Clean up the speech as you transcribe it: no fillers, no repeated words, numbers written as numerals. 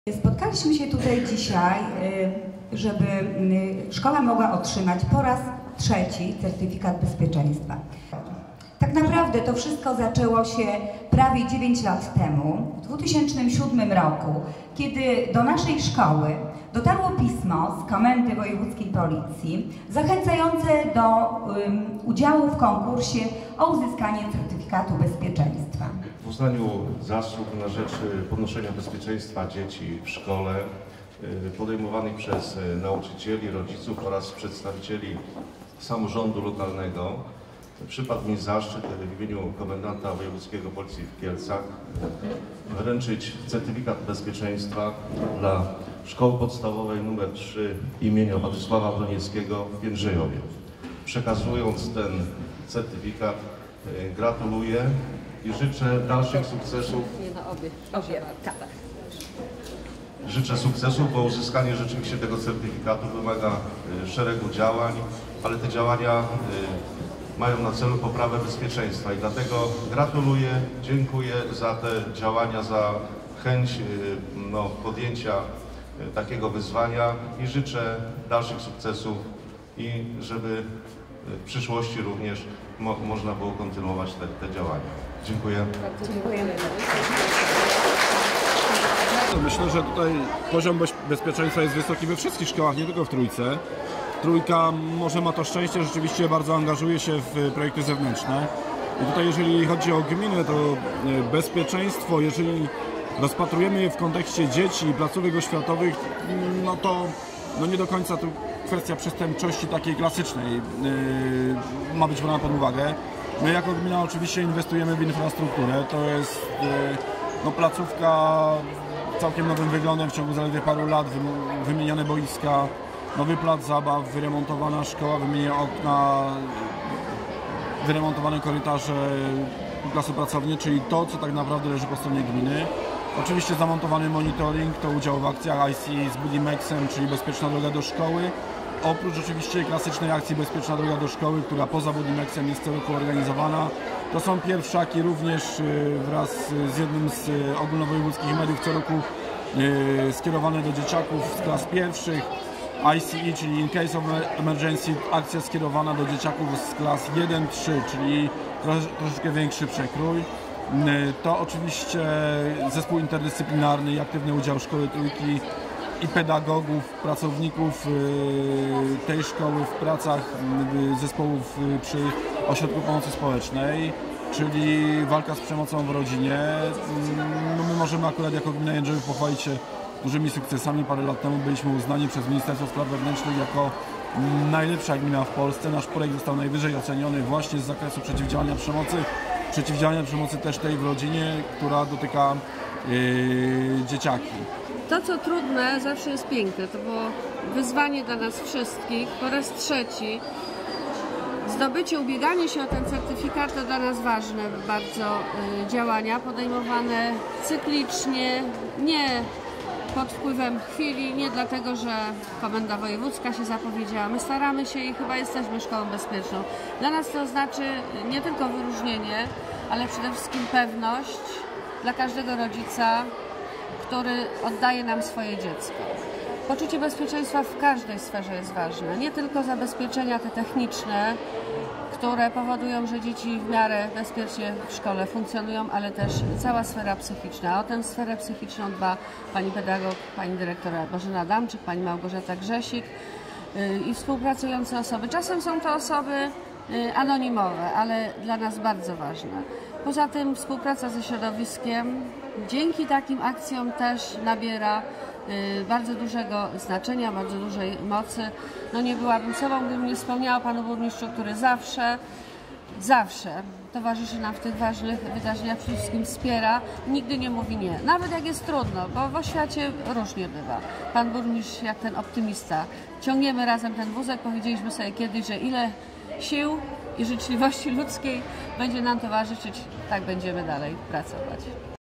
Spotkaliśmy się tutaj dzisiaj, żeby szkoła mogła otrzymać po raz trzeci certyfikat bezpieczeństwa. Tak naprawdę to wszystko zaczęło się prawie 9 lat temu, w 2007 roku, kiedy do naszej szkoły dotarło pismo z Komendy Wojewódzkiej Policji zachęcające do udziału w konkursie o uzyskanie certyfikatu bezpieczeństwa. W uznaniu zasług na rzecz podnoszenia bezpieczeństwa dzieci w szkole podejmowanych przez nauczycieli, rodziców oraz przedstawicieli samorządu lokalnego przypadł mi zaszczyt w imieniu komendanta wojewódzkiego Policji w Kielcach wręczyć certyfikat bezpieczeństwa dla Szkoły Podstawowej nr 3 imienia Władysława Broniewskiego w Jędrzejowie. Przekazując ten certyfikat, gratuluję i życzę dalszych sukcesów. Życzę sukcesów, bo uzyskanie rzeczywiście tego certyfikatu wymaga szeregu działań, ale te działania mają na celu poprawę bezpieczeństwa i dlatego gratuluję, dziękuję za te działania, za chęć podjęcia takiego wyzwania i życzę dalszych sukcesów i żeby w przyszłości również można było kontynuować te działania. Dziękuję. Dziękujemy. Myślę, że tutaj poziom bezpieczeństwa jest wysoki we wszystkich szkołach, nie tylko w Trójce. Trójka może ma to szczęście, rzeczywiście bardzo angażuje się w projekty zewnętrzne. I tutaj jeżeli chodzi o gminę, to bezpieczeństwo, jeżeli rozpatrujemy je w kontekście dzieci i placówek oświatowych, no to nie do końca tu kwestia przestępczości takiej klasycznej ma być brana pod uwagę. My jako gmina oczywiście inwestujemy w infrastrukturę, to jest placówka z całkiem nowym wyglądem, w ciągu zaledwie paru lat wymienione boiska, nowy plac zabaw, wyremontowana szkoła, wymienione okna, wyremontowane korytarze klasy pracownicze, czyli to, co tak naprawdę leży po stronie gminy. Oczywiście zamontowany monitoring, to udział w akcjach ICE z Budimexem, czyli Bezpieczna Droga do Szkoły. Oprócz oczywiście klasycznej akcji Bezpieczna Droga do Szkoły, która poza Budimexem jest co roku organizowana. To są pierwszaki również wraz z jednym z ogólnowojewódzkich mediów co roku skierowane do dzieciaków z klas pierwszych. ICE, czyli In Case of Emergency, akcja skierowana do dzieciaków z klas 1-3, czyli troszeczkę większy przekrój. To oczywiście zespół interdyscyplinarny i aktywny udział Szkoły Trójki i pedagogów, pracowników tej szkoły w pracach zespołów przy Ośrodku Pomocy Społecznej, czyli walka z przemocą w rodzinie. My możemy akurat jako gmina Jędrzejów pochwalić się dużymi sukcesami. Parę lat temu byliśmy uznani przez Ministerstwo Spraw Wewnętrznych jako najlepsza gmina w Polsce. Nasz projekt został najwyżej oceniony właśnie z zakresu przeciwdziałania przemocy też tej w rodzinie, która dotyka dzieciaki. To, co trudne, zawsze jest piękne. To było wyzwanie dla nas wszystkich. Po raz trzeci zdobycie, ubieganie się o ten certyfikat to dla nas ważne bardzo działania podejmowane cyklicznie, nie pod wpływem chwili, nie dlatego, że Komenda Wojewódzka się zapowiedziała. My staramy się i chyba jesteśmy szkołą bezpieczną. Dla nas to znaczy nie tylko wyróżnienie, ale przede wszystkim pewność dla każdego rodzica, który oddaje nam swoje dziecko. Poczucie bezpieczeństwa w każdej sferze jest ważne. Nie tylko zabezpieczenia te techniczne, które powodują, że dzieci w miarę bezpiecznie w szkole funkcjonują, ale też cała sfera psychiczna. O tę sferę psychiczną dba pani pedagog, pani dyrektor Bożena Adamczyk, pani Małgorzata Grzesik i współpracujące osoby. Czasem są to osoby anonimowe, ale dla nas bardzo ważne. Poza tym współpraca ze środowiskiem dzięki takim akcjom też nabiera bardzo dużego znaczenia, bardzo dużej mocy. Nie byłabym sobą, gdybym nie wspomniała panu burmistrzu, który zawsze towarzyszy nam w tych ważnych wydarzeniach, przede wszystkim wspiera, nigdy nie mówi nie. Nawet jak jest trudno, bo w oświacie różnie bywa. Pan burmistrz jak ten optymista. Ciągniemy razem ten wózek, powiedzieliśmy sobie kiedyś, że ile sił i życzliwości ludzkiej będzie nam towarzyszyć, tak będziemy dalej pracować.